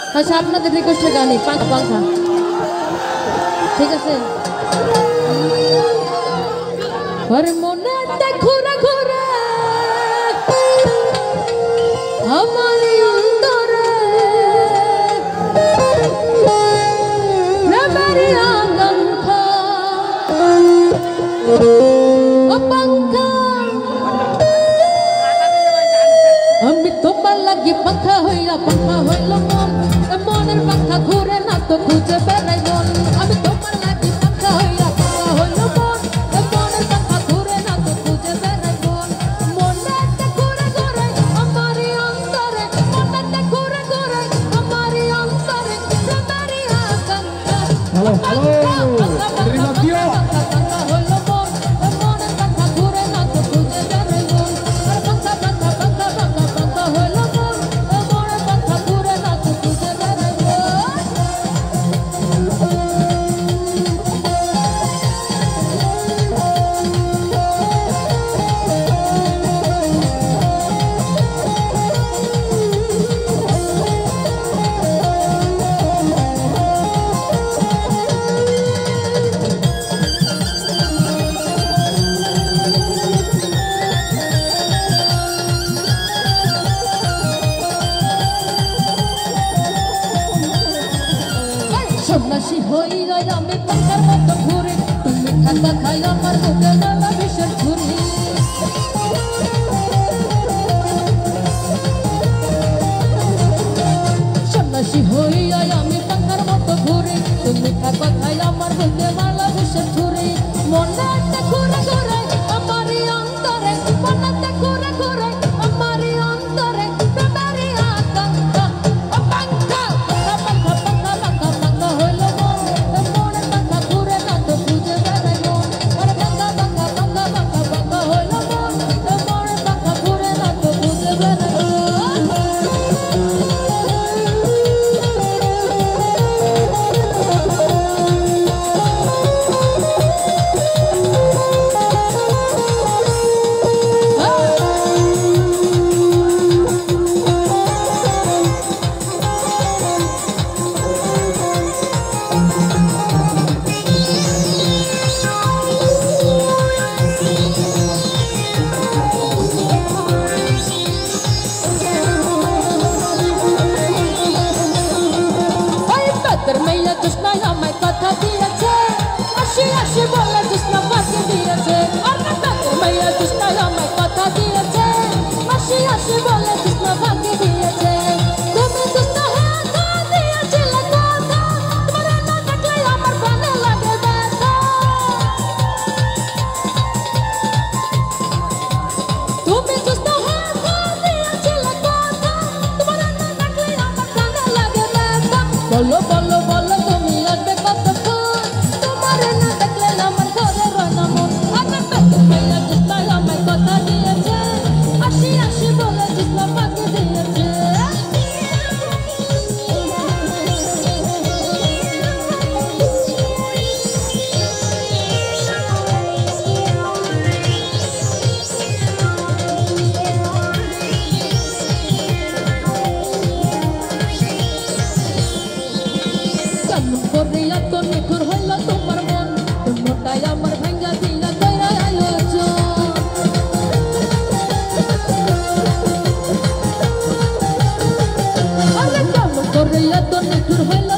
আচ্ছা আপনাদের রিকোয়েস্টের গানই পাঙ্খা পাঙ্খা ঠিক আছে। আরে মনে ঘুরে ঘুরে আমার অন্তরে প্রেমের আকাঙ্ক্ষা ও পাঙ্খা আমি তোমার লাগি পাঙ্খা হইল মন মনের পাঙ্খা ঘুরে না তো খুঁজে বেড়াই মন আমি তোমার লাগি পাঙ্খা হইল মন মনের পাঙ্খা ঘুরে না তো খুঁজে বেড়াই মন মনেতে ঘুরে ঘুরে আমারই অন্তরে মনেতে ঘুরে ঘুরে আমারই অন্তরে প্রেমেরই আকাঙ্ক্ষা হ্যালো হ্যালো সন্ন্যাসী হইল আমি পাঙ্খার মতো ঘুরে তুমি খাতা খাই আমার বুকে নালা বিষের ছুরি সন্ন্যাসী হইল আমি পাঙ্খার মতো ঘুরে তুমি খাতা খাই আমার বুকে নালা বিষের ছুরি মনেতে ঘুরে ঘুরে আমারই অন্তরে মনেতে ঘুরে ঘুরে আমারই অন্তরে প্রেমেরই আকাঙ্ক্ষা ও পাঙ্খা পাঙ্খা পাঙ্খা পাঙ্খা পাঙ্খা হইল মন মনের পাঙ্খা ঘুরে না তো খুঁজে বেড়াই মন আরে পাঙ্খা পাঙ্খা পাঙ্খা পাঙ্খা পাঙ্খা হইল মন মনের পাঙ্খা ঘুরে না তো খুঁজে বেড়াই মেয়ে জোসনা আমায় কথা দিয়েছে আসি আসি বলে জোসনা ফাঁকি দিয়েছে আরে তাদের মেয়ে জোসনা আমায় কথা দিয়েছে আসি আসি বলে জোসনা ফাঁকি দিয়েছে তুমি জোসনা কথা দিয়েছিলে কথা তোমার না দেখলে আমার প্রাণে লাগে ব্যথা তুমি জোসনা কথা দিয়েছিলে কথা তোমার না দেখলে আমার প্রাণে লাগে ব্যথা বলো বলো বলো তুমি আসবে কতক্ষণ তোমার না দেখলে আমার ঘরে রয় না মন আমার পেটের মেয়ে জোসনা আমায় কথা দিয়েছে আসি আসি বলে জোসনা ফাঁকি দিয়েছে কেমন করে এত নিখুর হইল তোমার মন মনটাই আমার ভাঙ্গা দিলা কইরা আয়োজন আরে কেমন করে এত নিখুর হইল